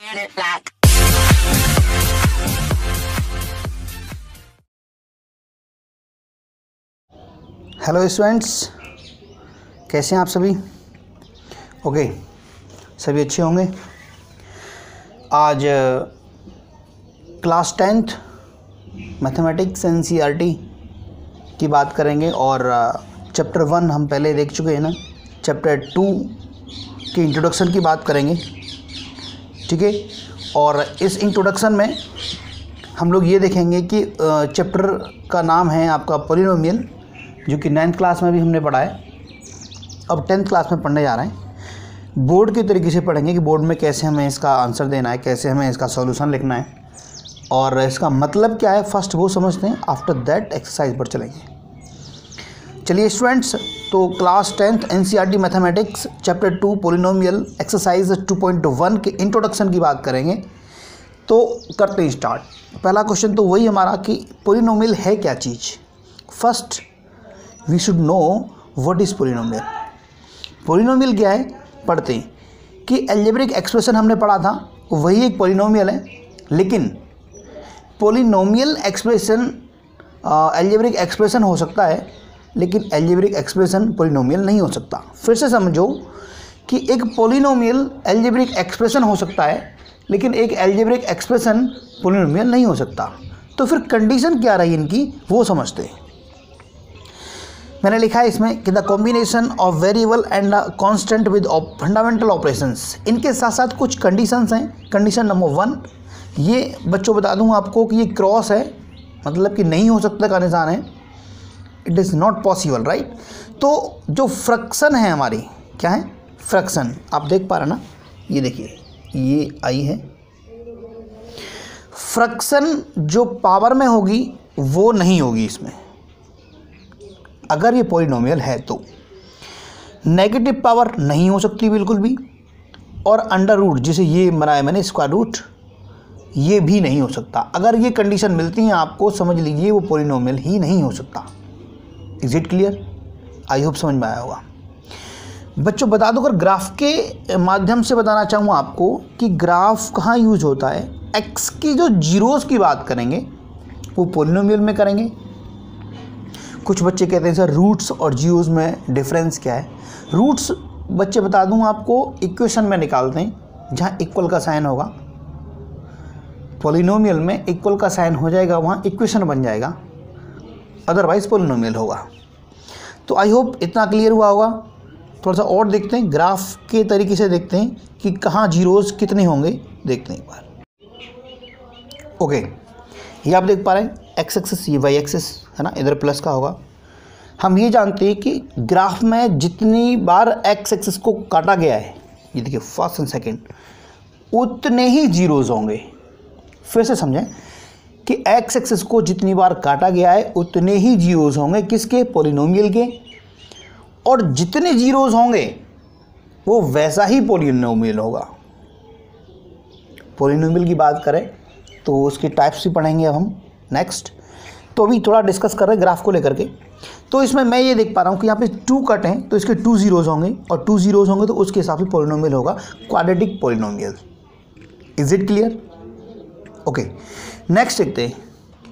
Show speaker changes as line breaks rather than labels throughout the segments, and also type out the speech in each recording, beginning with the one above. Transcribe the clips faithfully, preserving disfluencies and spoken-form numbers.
Hello students, कैसे हैं आप सभी? ओके, सभी अच्छे होंगे। आज क्लास टेंथ मैथमेटिक्स एनसीईआरटी की बात करेंगे और चैप्टर वन हम पहले देख चुके हैं ना। चैप्टर टू की इंट्रोडक्शन की बात करेंगे, ठीक है। और इस इंट्रोडक्शन में हम लोग ये देखेंगे कि चैप्टर का नाम है आपका पॉलिनोमियल, जो कि नाइन्थ क्लास में भी हमने पढ़ा है, अब टेंथ क्लास में पढ़ने जा रहे हैं। बोर्ड के तरीके से पढ़ेंगे कि बोर्ड में कैसे हमें इसका आंसर देना है, कैसे हमें इसका सॉल्यूशन लिखना है और इसका मतलब क्या है, फर्स्ट वो समझते हैं, आफ्टर दैट एक्सरसाइज पर चलेंगे। चलिए स्टूडेंट्स, तो class tenth NCERT mathematics chapter two polynomial exercise two point one के इंट्रोडक्शन की बात करेंगे। तो करते हैं स्टार्ट। पहला क्वेश्चन तो वही हमारा कि पॉलिनोमियल है क्या चीज़। First we should know what is polynomial. Polynomial क्या है, पढ़ते हैं कि अलजेब्रिक एक्सप्रेशन हमने पढ़ा था, वही एक पॉलिनोमियल है। लेकिन पॉलिनोमियल एक्सप्रेशन अलजेब्रिक एक्सप्रेशन हो सकता है, लेकिन अलजेब्रिक एक्सप्रेशन पॉलिनोमियल नहीं हो सकता। फिर से समझो कि एक पॉलिनोमियल अलजेब्रिक एक्सप्रेशन हो सकता है, लेकिन एक अलजेब्रिक एक्सप्रेशन पॉलिनोमियल नहीं हो सकता। तो फिर कंडीशन क्या रही इनकी, वो समझते हैं। मैंने लिखा है इसमें कि the combination of variable and constant with fundamental operations. इनके साथ साथ कुछ कंडीशंस हैं। कंडीशन नंबर वन, ये बच्चों बता दूं आपको कि ये क्रॉस है, मतलब कि नहीं हो सकता का निशान है, it is not possible, right. तो जो फ्रैक्शन है हमारी, क्या है, फ्रैक्शन, आप देख पा रहे ना, ये देखिए ये आई है। फ्रैक्शन जो पावर में होगी वो नहीं होगी इसमें, अगर ये पॉलिनोमियल है तो। नेगेटिव पावर नहीं हो सकती बिल्कुल भी, और अंडर रूट जिसे ये बनाया मैंने स्क्वायर रूट, ये भी नहीं हो सकता। अगर ये कंडीशन मिलती है आपको, समझ लीजिए वो पॉलिनोमियल ही नहीं हो सकता। Is it clear? I hope समझ में आया होगा। बच्चों बता दो, अगर ग्राफ के माध्यम से बताना चाहूँ आपको कि ग्राफ कहाँ यूज होता है। एक्स की जो जीरोस की बात करेंगे वो पॉलिनोमियल में करेंगे। कुछ बच्चे कहते हैं सर रूट्स और जीरोस में डिफरेंस क्या है। रूट्स बच्चे बता दूं आपको, इक्वेशन में निकालते हैं जहाँ इक्वल का साइन होगा। पॉलिनोमियल में इक्वल का साइन हो जाएगा, वहाँ इक्वेशन बन जाएगा, अदरवाइज पॉलिनोमियल होगा। तो आई होप इतना क्लियर हुआ होगा। थोड़ा सा और देखते हैं, ग्राफ के तरीके से देखते हैं कि कहाँ जीरोस कितने होंगे, देखते हैं एक बार। ओके, ये आप देख पा रहे हैं एक्स एक्सिस, ये वाई एक्सिस है ना, इधर प्लस का होगा। हम ये जानते हैं कि ग्राफ में जितनी बार एक्स एक्सिस को काटा गया है, ये देखिए फर्स्ट एंड सेकेंड, उतने ही जीरोस होंगे। फिर से समझें कि एक्स एक्सिस को जितनी बार काटा गया है उतने ही जीरोस होंगे, किसके, पॉलिनोमियल के। और जितने जीरोस होंगे वो वैसा ही पॉलिनोमियल होगा। पॉलिनोमियल की बात करें तो उसके टाइप्स भी पढ़ेंगे अब हम नेक्स्ट। तो अभी थोड़ा डिस्कस कर रहे हैं ग्राफ को लेकर के। तो इसमें मैं ये देख पा रहा हूँ कि यहाँ पे टू कट हैं, तो इसके टू जीरोस होंगे, और टू जीरोस होंगे तो उसके हिसाब से पॉलिनोमियल होगा, quadratic polynomial. Is it clear? Okay, next देखते हैं।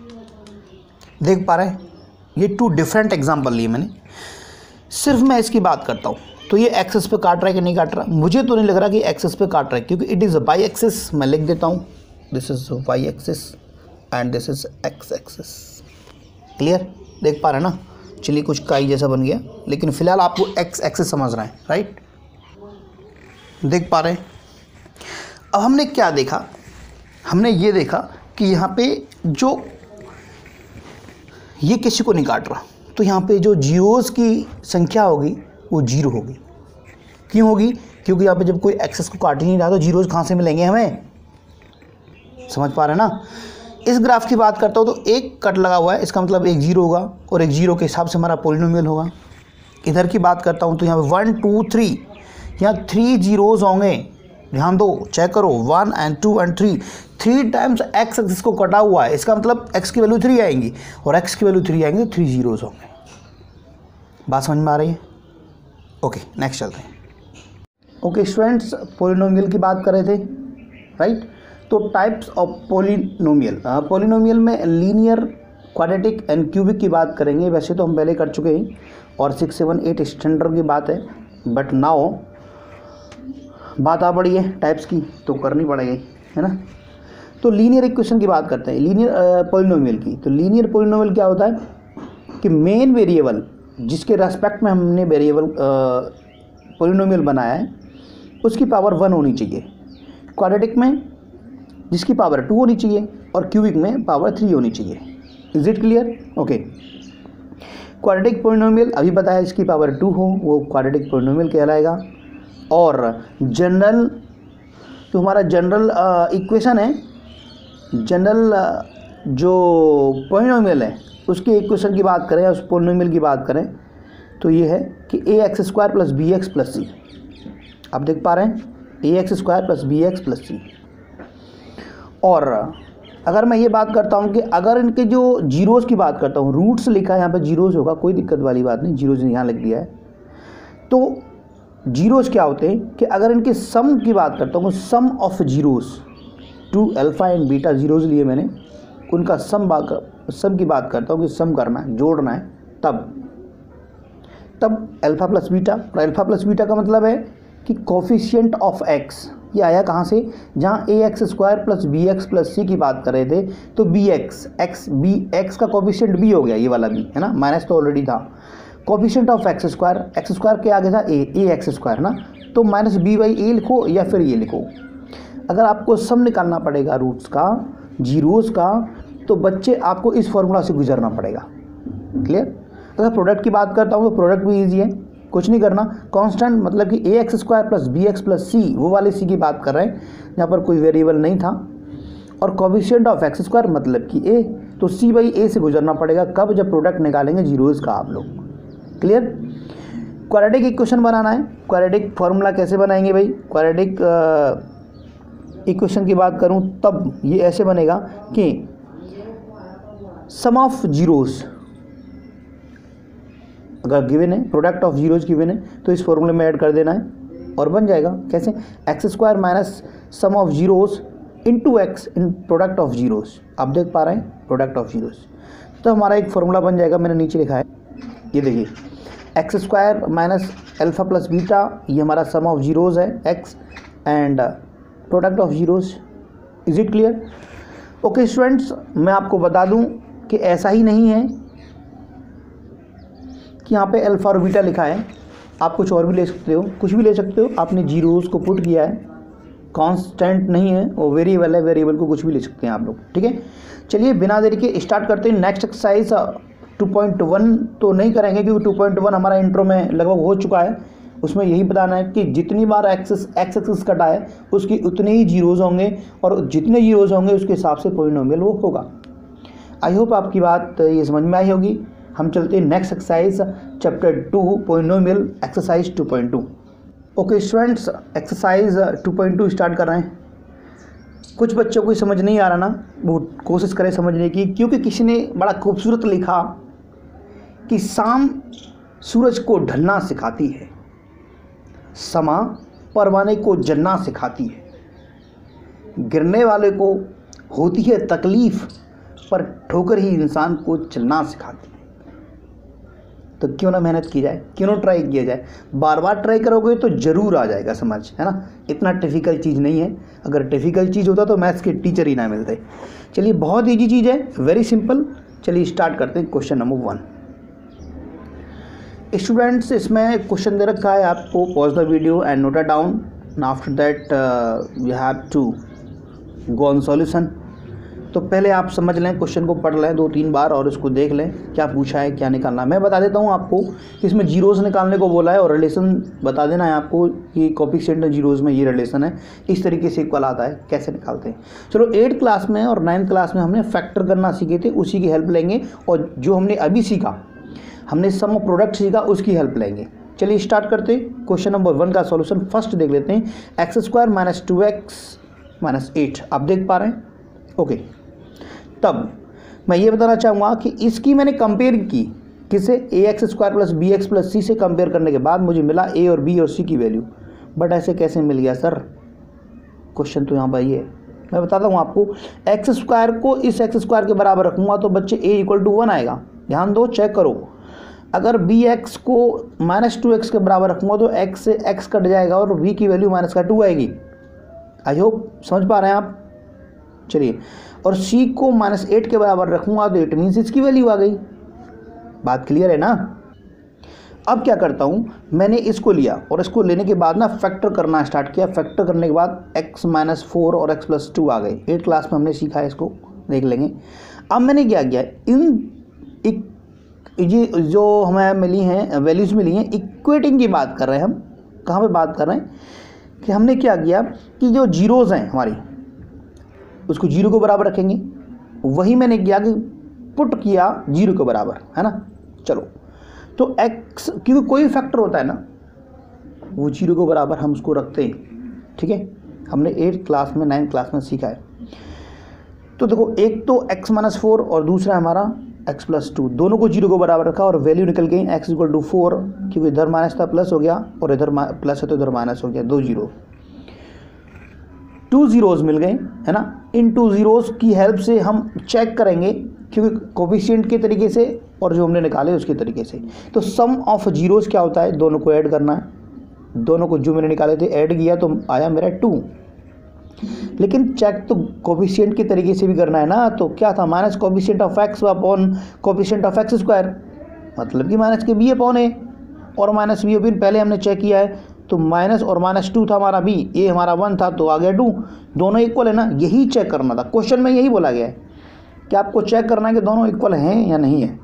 देख पा रहे हैं ये टू डिफरेंट एग्जाम्पल लिए मैंने। सिर्फ मैं इसकी बात करता हूँ तो ये एक्सेस पे काट रहा है कि नहीं काट रहा, मुझे तो नहीं लग रहा कि एक्सेस पे काट रहा है, क्योंकि इट इज़ वाई एक्सिस। मैं लिख देता हूँ, this is y axis and this is x axis. Clear? देख पा रहे हैं ना, चलिए कुछ काई जैसा बन गया, लेकिन फिलहाल आपको एक्स एक्सिस समझ रहे हैं, राइट। देख पा रहे हैं। अब हमने क्या देखा, हमने ये देखा कि यहाँ पे जो ये किसी को नहीं काट रहा, तो यहाँ पे जो जीरोस की संख्या होगी वो जीरो होगी। क्यों होगी? क्योंकि यहाँ पे जब कोई एक्सेस को काट ही नहीं रहा तो जीरोस कहाँ से मिलेंगे हमें, समझ पा रहे हैं ना। इस ग्राफ की बात करता हूँ तो एक कट लगा हुआ है, इसका मतलब एक जीरो होगा, और एक जीरो के हिसाब से हमारा पॉलिनोमियल होगा। इधर की बात करता हूँ तो यहाँ पे वन टू थ्री, यहाँ थ्री जीरोस होंगे। ध्यान दो, चेक करो, one and two and three, three times x axis को कटा हुआ है, इसका मतलब एक्स की वैल्यू थ्री आएंगी, और एक्स की वैल्यू थ्री आएंगे तो थ्री जीरोस होंगे। बात समझ में आ रही है? ओके, नेक्स्ट चलते हैं। ओके स्टूडेंट्स, पॉलिनोमियल की बात कर रहे थे। राइट। तो टाइप्स ऑफ पोलिनोमियल, पोलिनोमियल में लीनियर, क्वाड्रेटिक एंड क्यूबिक की बात करेंगे। वैसे तो हम पहले कर चुके हैं और सिक्स सेवन एट स्टैंडर्ड की बात है, बट नाउ बात आ पड़ी है टाइप्स की तो करनी पड़ेगी, है ना। तो लीनियर इक्वेशन की बात करते हैं, लीनियर पोलिनोमियल की। तो लीनियर पोलिनोमियल क्या होता है कि मेन वेरिएबल जिसके रेस्पेक्ट में हमने वेरिएबल पोलिनोमियल बनाया है उसकी पावर वन होनी चाहिए, क्वाड्रेटिक में जिसकी पावर टू होनी चाहिए और क्यूबिक में पावर थ्री होनी चाहिए। Is it clear? Okay. Quadratic polynomial अभी बताया इसकी पावर टू हो वो क्वाड्रेटिक पोलिनोमियल कहलाएगा। और जनरल जो हमारा जनरल इक्वेशन है, जनरल जो पोलिनोमियल है उसके इक्वेशन की बात करें, उस पोलिनोमियल की बात करें तो ये है कि a x square plus b x plus c. आप देख पा रहे हैं a x square plus b x plus c. और अगर मैं ये बात करता हूँ कि अगर इनके जो जीरोज़ की बात करता हूँ, रूट्स लिखा है यहाँ पे जीरोज़ होगा, कोई दिक्कत वाली बात नहीं, जीरोज़ यहाँ लिख दिया है। तो जीरोज़ क्या होते हैं कि अगर इनके सम की बात करता हूँ, sum of zeros, two alpha and beta zeros लिए मैंने, उनका सम बात सम की बात करता हूँ कि सम करना है, जोड़ना है, तब तब अल्फ़ा प्लस बीटा। और अल्फ़ा प्लस बीटा का मतलब है कि कोफिशिएंट ऑफ एक्स, ये आया कहाँ से, जहाँ a x square plus b x plus c की बात कर रहे थे तो b x x b x का कोफिशिएंट बी हो गया, ये वाला बी है ना, माइनस तो ऑलरेडी था। Coefficient of x square, x square के आगे था ए, ए एक्स स्क्वायर ना, तो माइनस बी बाई ए लिखो या फिर ये लिखो। अगर आपको सम निकालना पड़ेगा रूट्स का, जीरोज़ का, तो बच्चे आपको इस फॉर्मूला से गुजरना पड़ेगा। क्लियर? अगर प्रोडक्ट की बात करता हूँ तो प्रोडक्ट भी ईजी है, कुछ नहीं करना। कांस्टेंट मतलब कि a x square plus b x plus c, वो वाले सी की बात कर रहे हैं जहाँ पर कोई वेरिएबल नहीं था। और कोफिशिएंट ऑफ एक्स स्क्वायर मतलब कि ए, तो सी बाई ए से गुजरना पड़ेगा। कब? जब प्रोडक्ट निकालेंगे जीरोज़ का आप लोग। क्लियर? क्वाड्रेटिक इक्वेशन बनाना है। क्वाड्रेटिक फार्मूला कैसे बनाएंगे भाई? क्वाड्रेटिक इक्वेशन की बात करूँ तब ये ऐसे बनेगा कि सम ऑफ जीरोज़ अगर गिवन है, प्रोडक्ट ऑफ जीरोज गिवन है, तो इस फॉर्मूले में ऐड कर देना है और बन जाएगा। कैसे? X square minus sum of zeros into x in product of zeros. आप देख पा रहे हैं प्रोडक्ट ऑफ जीरोज, तो हमारा एक फॉर्मूला बन जाएगा। मैंने नीचे लिखा है, ये देखिए, x square minus alpha plus beta, ये हमारा सम ऑफ जीरोज है x and product of zeros. Is it clear? Okay students, मैं आपको बता दूं कि ऐसा ही नहीं है कि यहाँ पे अल्फा और बीटा लिखा है, आप कुछ और भी ले सकते हो, कुछ भी ले सकते हो। आपने जीरोज़ को पुट किया है, कांस्टेंट नहीं है वो वेरिएबल है, वेरिएबल को कुछ भी ले सकते हैं आप लोग। ठीक है, चलिए बिना देरी के स्टार्ट करते हैं। Next exercise two point one तो नहीं करेंगे क्योंकि टू पॉइंट वन हमारा इंट्रो में लगभग हो चुका है। उसमें यही बताना है कि जितनी बार एक्सेस एक्स एक्सिस कटा है उसकी उतने ही जीरोज़ होंगे और जितने जीरोज़ होंगे उसके हिसाब से पोलिनोमियल वो होगा। आई होप आपकी बात ये समझ में आई होगी। हम चलते हैं next exercise chapter two polynomial exercise two point two. Okay students, exercise two point two start कर रहे हैं। कुछ बच्चों को समझ नहीं आ रहा ना, वो कोशिश करें समझने की, क्योंकि किसी ने बड़ा खूबसूरत लिखा कि शाम सूरज को ढलना सिखाती है, समा परवाने को जलना सिखाती है, गिरने वाले को होती है तकलीफ़ पर ठोकर ही इंसान को चलना सिखाती है। तो क्यों ना मेहनत की जाए, क्यों ना ट्राई किया जाए। बार बार ट्राई करोगे तो ज़रूर आ जाएगा समझ, है ना। इतना डिफ़िकल्ट चीज़ नहीं है, अगर डिफ़िकल्ट चीज़ होता तो मैथ्स के टीचर ही ना मिलते। चलिए बहुत ईजी चीज़ है, वेरी सिंपल। चलिए स्टार्ट करते हैं क्वेश्चन नंबर वन। स्टूडेंट्स, इसमें क्वेश्चन दे रखा है आपको, pause the video and note it down, after that you have to go on solution. तो पहले आप समझ लें, क्वेश्चन को पढ़ लें दो तीन बार और उसको देख लें क्या पूछा है, क्या निकालना है। मैं बता देता हूँ आपको कि इसमें जीरोज़ निकालने को बोला है और रिलेशन बता देना है आपको कि कोफिशिएंट जीरोज़ में ये रिलेशन है, इस तरीके से इक्वल आता है, कैसे निकालते हैं। चलो एट्थ क्लास में और नाइन्थ क्लास में हमने फैक्टर करना सीखे थे, उसी की हेल्प लेंगे। और जो हमने अभी सीखा, हमने सम ऑफ प्रोडक्ट सीखा, उसकी हेल्प लेंगे। चलिए स्टार्ट करते हैं। क्वेश्चन नंबर वन का सॉल्यूशन फर्स्ट देख लेते हैं। X square minus two x minus eight, आप देख पा रहे हैं? ओके, तब मैं ये बताना चाहूँगा कि इसकी मैंने कंपेयर की किसे, a x square plus b x plus c से कंपेयर करने के बाद मुझे मिला ए और बी और सी की वैल्यू। बट ऐसे कैसे मिल गया सर? क्वेश्चन तो यहाँ पर ये है। मैं बताता हूँ आपको, एक्स स्क्वायर को इस एक्स स्क्वायर के बराबर रखूँगा तो बच्चे ए इक्वल टू वन आएगा। ध्यान दो, चेक करो। अगर बी एक्स को माइनस टू एक्स के बराबर रखूँगा तो एक्स से एक्स कट जाएगा और बी की वैल्यू माइनस का टू आएगी। आई होप समझ पा रहे हैं आप। चलिए, और सी को माइनस एट के बराबर रखूँगा तो इट मीन्स इसकी वैल्यू आ गई। बात क्लियर है ना। अब क्या करता हूँ, मैंने इसको लिया और इसको लेने के बाद ना फैक्टर करना स्टार्ट किया। फैक्टर करने के बाद x माइनस फोर और x प्लस टू आ गए। एट क्लास में हमने सीखा है, इसको देख लेंगे। अब मैंने क्या किया, इन एक ये जो हमें मिली हैं वैल्यूज़ मिली हैं, इक्वेटिंग की बात कर रहे हैं हम। कहाँ पे बात कर रहे हैं कि हमने क्या किया कि जो जीरोज़ हैं हमारी उसको जीरो के बराबर रखेंगे। वही मैंने किया कि पुट किया जीरो के बराबर, है ना। चलो, तो x क्योंकि कोई फैक्टर होता है ना वो जीरो के बराबर हम उसको रखते हैं। ठीक है, हमने एट्थ क्लास में नाइन्थ क्लास में सीखा है। तो देखो, एक तो x माइनस फोर और दूसरा हमारा x प्लस टू, दोनों को जीरो को बराबर रखा और वैल्यू निकल गई x इक्वल टू फोर, क्योंकि इधर माइनस था प्लस हो गया और इधर प्लस है तो इधर माइनस हो गया। दो जीरो, टू जीरोज़ मिल गए, है ना। इन टू ज़ीरोज़ की हेल्प से हम चेक करेंगे, क्योंकि कोफिशिएंट के तरीके से और जो हमने निकाले उसके तरीके से। तो सम ऑफ जीरोज़ क्या होता है, दोनों को ऐड करना है। दोनों को जो मैंने निकाले थे ऐड किया तो आया मेरा टू। लेकिन चेक तो कोफिशिएंट के तरीके से भी करना है ना। तो क्या था, minus coefficient of x upon coefficient of x square, मतलब कि माइनस के बी अपॉन ए और माइनस बी अपॉन, पहले हमने चेक किया है तो माइनस और माइनस टू था हमारा बी, ए हमारा वन था तो आ गया टू। दोनों इक्वल है ना, यही चेक करना था। क्वेश्चन में यही बोला गया है कि आपको चेक करना है कि दोनों इक्वल हैं या नहीं है,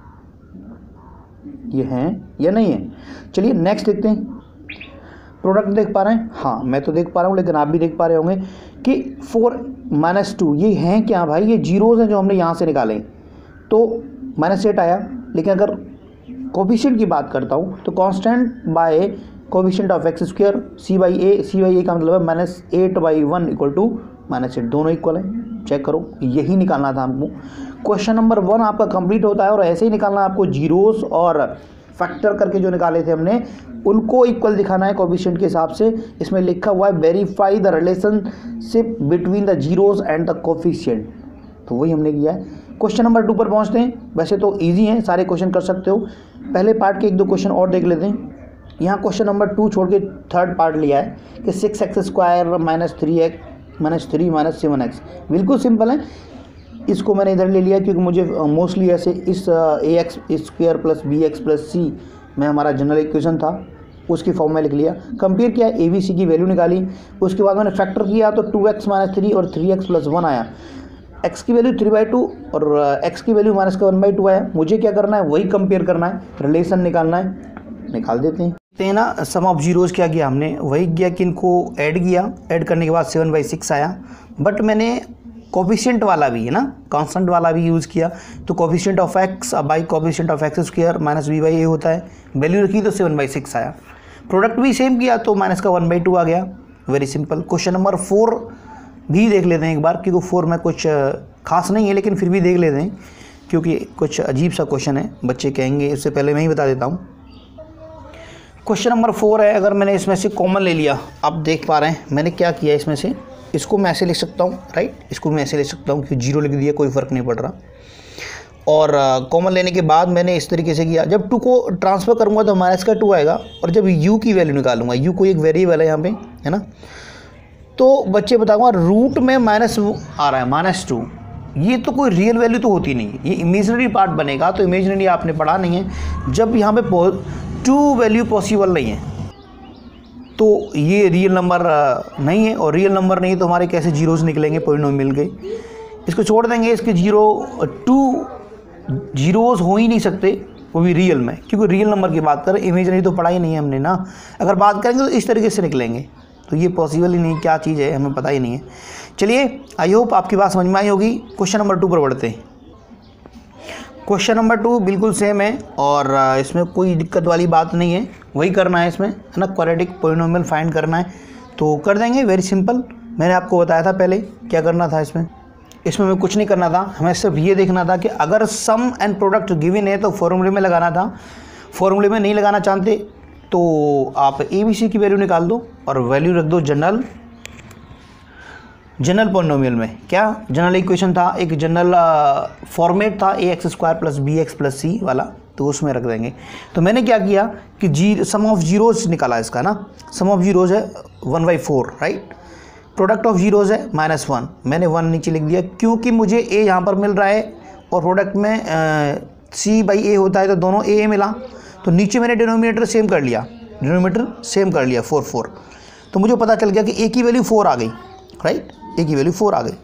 ये हैं या नहीं है। चलिए नेक्स्ट देखते हैं। प्रोडक्ट देख पा रहे हैं, हाँ मैं तो देख पा रहा हूँ, लेकिन आप भी देख पा रहे होंगे कि फोर माइनस टू ये हैं क्या भाई, ये जीरोज़ हैं जो हमने यहाँ से निकाले। तो माइनस एट आया, लेकिन अगर कोफिशिएंट की बात करता हूँ तो constant by coefficient of x square c by a, c by a का मतलब है minus eight by one equal to minus eight, दोनों इक्वल हैं। चेक करो, यही निकालना था हमको। क्वेश्चन नंबर वन आपका कंप्लीट होता है और ऐसे ही निकालना आपको। जीरोस और फैक्टर करके जो निकाले थे हमने उनको इक्वल दिखाना है कोफिशिएंट के हिसाब से। इसमें लिखा हुआ है verify the relationship between the zeros and the coefficient, तो वही हमने किया है। क्वेश्चन नंबर टू पर पहुँचते हैं। वैसे तो ईजी हैं, सारे क्वेश्चन कर सकते हो। पहले पार्ट के एक दो क्वेश्चन और देख लेते हैं। यहाँ क्वेश्चन नंबर टू छोड़ के थर्ड पार्ट लिया है कि six x square minus three x minus three minus seven x, बिल्कुल सिंपल है। इसको मैंने इधर ले लिया क्योंकि मुझे मोस्टली ऐसे इस a x square plus b x plus c में हमारा जनरल इक्वेशन था, उसकी फॉर्म में लिख लिया। कंपेयर किया, ए बी सी की वैल्यू निकाली, उसके बाद मैंने फैक्टर किया तो टू एक्स माइनस थ्री और थ्री एक्स प्लस वन आया। एक्स की वैल्यू थ्री बाई टू और एक्स की वैल्यू माइनस का वन बाई टू आया। मुझे क्या करना है, वही कंपेयर करना है, रिलेशन निकालना है, निकाल देते हैं। देखते हैं ना, सम ऑफ जीरोज़ क्या किया हमने, वही किया कि इनको ऐड किया। ऐड करने के बाद सेवन बाई सिक्स आया, बट मैंने कोफिशिएंट वाला भी है ना, कांस्टेंट वाला भी यूज़ किया। तो coefficient of x by coefficient of x square minus b by a होता है, वैल्यू रखी तो सेवन बाई सिक्स आया। प्रोडक्ट भी सेम किया तो माइनस का वन बाई टू आ गया। Very simple. Question number four भी देख लेते हैं एक बार, क्योंकि फोर में कुछ खास नहीं है लेकिन फिर भी देख लेते हैं क्योंकि कुछ अजीब सा क्वेश्चन है, बच्चे कहेंगे। इससे पहले मैं ही बता देता हूँ। क्वेश्चन नंबर फोर है, अगर मैंने इसमें से कॉमन ले लिया, आप देख पा रहे हैं मैंने क्या किया इसमें से, इसको मैं ऐसे लिख सकता हूँ, राइट, इसको मैं ऐसे लिख सकता हूँ कि जीरो लिख दिया, कोई फ़र्क नहीं पड़ रहा। और कॉमन लेने के बाद मैंने इस तरीके से किया, जब टू को ट्रांसफ़र करूँगा तो माइनस का टू आएगा, और जब यू की वैल्यू निकालूंगा, यू कोई एक वेरिएबल है यहाँ पे, है ना, तो बच्चे बताऊँगा रूट में माइनस आ रहा है, माइनस टू, ये तो कोई रियल वैल्यू तो होती नहीं है, ये इमेजिनरी पार्ट बनेगा। तो इमेजिनरी आपने पढ़ा नहीं है, जब यहाँ पे टू वैल्यू पॉसिबल नहीं है तो ये रियल नंबर नहीं है, और रियल नंबर नहीं तो हमारे कैसे जीरोज़ निकलेंगे, पॉलिनोमियल के। इसको छोड़ देंगे, इसके जीरो टू जीरोज़ हो ही नहीं सकते, वो भी रियल में, क्योंकि रियल नंबर की बात करें, इमेजिनरी तो पढ़ा ही नहीं है हमने ना। अगर बात करेंगे तो इस तरीके से निकलेंगे, तो ये पॉसिबल ही नहीं, क्या चीज़ है हमें पता ही नहीं है। चलिए, आई होप आपकी बात समझ में आई होगी। क्वेश्चन नंबर टू पर बढ़ते हैं। क्वेश्चन नंबर टू बिल्कुल सेम है और इसमें कोई दिक्कत वाली बात नहीं है, वही करना है इसमें, है ना, क्वाड्रेटिक पॉलिनोमियल फाइंड करना है तो कर देंगे। वेरी सिंपल, मैंने आपको बताया था पहले क्या करना था। इसमें इसमें हमें कुछ नहीं करना था, हमें सिर्फ ये देखना था कि अगर सम एंड प्रोडक्ट गिवन है तो फॉर्मूले में लगाना था। फॉर्मूले में नहीं लगाना चाहते तो आप ए बी सी की वैल्यू निकाल दो और वैल्यू रख दो जनरल, जनरल पॉलिनोमियल में क्या जनरल इक्वेशन था, एक जनरल फॉर्मेट था a x square plus b x plus c वाला, तो उसमें रख देंगे। तो मैंने क्या किया कि जी सम ऑफ जीरोज निकाला इसका ना, सम ऑफ जीरोज है one by four right, product of zeros है माइनस वन, मैंने वन नीचे लिख दिया क्योंकि मुझे ए यहाँ पर मिल रहा है और प्रोडक्ट में सी बाई ए होता है तो दोनों ए ए मिला, तो नीचे मैंने डिनोमिनेटर सेम कर लिया, डिनोमिनेटर सेम कर लिया फोर फोर, तो मुझे पता चल गया कि ए की वैल्यू फोर आ गई राइट, ए की वैल्यू फोर आ गई,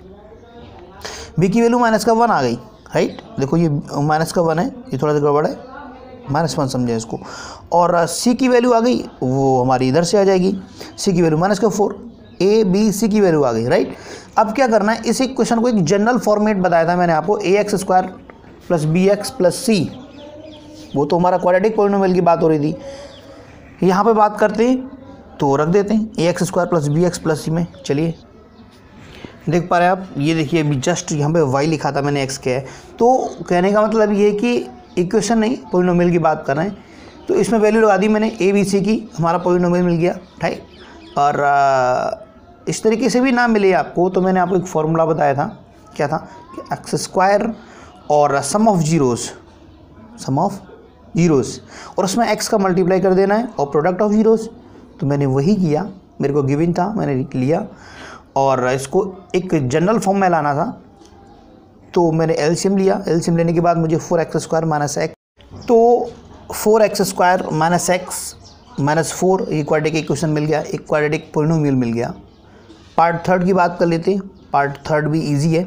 बी की वैल्यू माइनस का वन आ गई राइट, देखो ये माइनस का वन है, ये थोड़ा सा गड़बड़ है, माइनस वन समझे इसको, और सी की वैल्यू आ गई वो हमारी इधर से आ जाएगी, सी की वैल्यू माइनस का फोर, ए बी सी की वैल्यू आ गई राइट। अब क्या करना है, इस इक्वेशन को एक जनरल फॉर्मेट बताया था मैंने आपको, a x square plus b x plus c, वो तो हमारा क्वाड्रेटिक पॉलिनोमियल की बात हो रही थी, यहाँ पे बात करते हैं तो रख देते हैं a x square plus b x plus c में। चलिए देख पा रहे हैं आप, ये देखिए अभी जस्ट यहाँ पे वाई लिखा था मैंने, एक्स क्या है, तो कहने का मतलब ये है कि इक्वेशन नहीं पॉलिनोमियल की बात कर रहे हैं, तो इसमें वैल्यू लगा दी मैंने ए बी सी की, हमारा पॉलिनोमियल मिल गया राइट। और आ, इस तरीके से भी ना मिले आपको तो मैंने आपको एक फॉर्मूला बताया था, क्या था कि एक्स स्क्वायर और sum of zeros, sum of zeros और उसमें एक्स का मल्टीप्लाई कर देना है और प्रोडक्ट ऑफ जीरोस, तो मैंने वही किया, मेरे को गिवन था मैंने लिया और इसको एक जनरल फॉर्म में लाना था, तो मैंने एलसीएम लिया, एलसीएम लेने के बाद मुझे four x square minus x, तो four x square minus x minus four, ये क्वाड्रेटिक इक्वेशन मिल गया, एक क्वाड्रेटिक पॉलिनोमियल मिल गया। पार्ट थर्ड की बात कर लेते हैं, पार्ट थर्ड भी इजी है,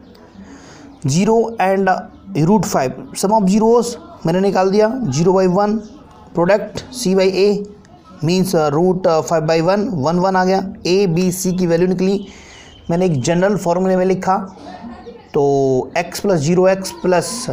zero and root five, sum of zeros मैंने निकाल दिया, zero by one, product c by a means root five by one, one one आ गया, ए बी सी की वैल्यू निकली, मैंने एक जनरल फॉर्मूले में लिखा, तो x plus zero x plus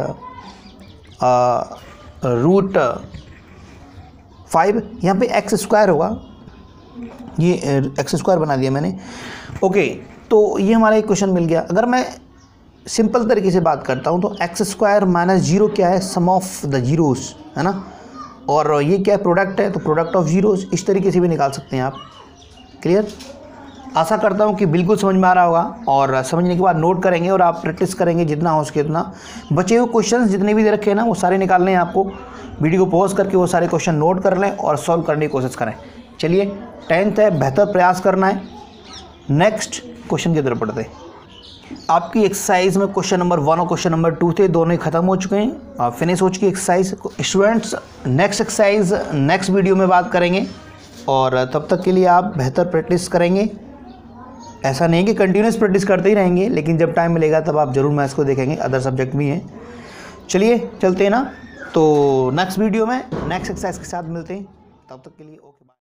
root five, यहाँ पे एक्स स्क्वायर होगा, ये एक्स स्क्वायर बना दिया मैंने ओके। तो ये हमारा एक क्वेश्चन मिल गया। अगर मैं सिंपल तरीके से बात करता हूँ तो एक्स स्क्वायर माइनस जीरो क्या है, सम ऑफ द जीरोस है ना, और ये क्या है प्रोडक्ट है, तो प्रोडक्ट ऑफ जीरोस, इस तरीके से भी निकाल सकते हैं आप। क्लियर, आशा करता हूँ कि बिल्कुल समझ में आ रहा होगा, और समझने के बाद नोट करेंगे और आप प्रैक्टिस करेंगे जितना हो सके उतना। बचे हुए क्वेश्चंस जितने भी दे रखे हैं ना वो सारे निकालने हैं आपको, वीडियो को पॉज करके वो सारे क्वेश्चन नोट कर लें और सॉल्व करने की कोशिश करें। चलिए टेंथ है, बेहतर प्रयास करना है। नेक्स्ट क्वेश्चन की तरफ बढ़ते हैं। आपकी एक्सरसाइज में क्वेश्चन नंबर वन और क्वेश्चन नंबर टू थे, दोनों ही खत्म हो चुके हैं, फिनिश हो चुकी exercise. Students next exercise next video में बात करेंगे, और तब तक के लिए आप बेहतर प्रैक्टिस करेंगे। ऐसा नहीं कि कंटिन्यूस प्रैक्टिस करते ही रहेंगे, लेकिन जब टाइम मिलेगा तब आप ज़रूर मैथ्स को देखेंगे, अदर सब्जेक्ट भी हैं। चलिए चलते हैं ना, तो नेक्स्ट वीडियो में नेक्स्ट एक्सरसाइज के साथ मिलते हैं, तब तक के लिए ओके।